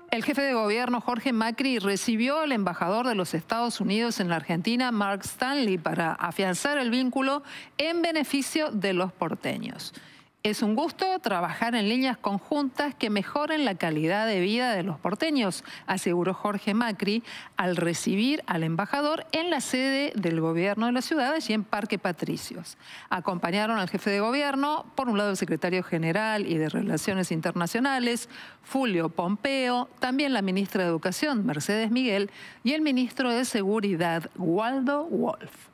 El jefe de gobierno, Jorge Macri, recibió al embajador de los Estados Unidos en la Argentina, Mark Stanley, para afianzar el vínculo en beneficio de los porteños. Es un gusto trabajar en líneas conjuntas que mejoren la calidad de vida de los porteños, aseguró Jorge Macri al recibir al embajador en la sede del gobierno de la ciudad, allí en Parque Patricios. Acompañaron al jefe de gobierno, por un lado el secretario general y de Relaciones Internacionales, Fulvio Pompeo, también la ministra de Educación, Mercedes Miguel, y el ministro de Seguridad, Waldo Wolf.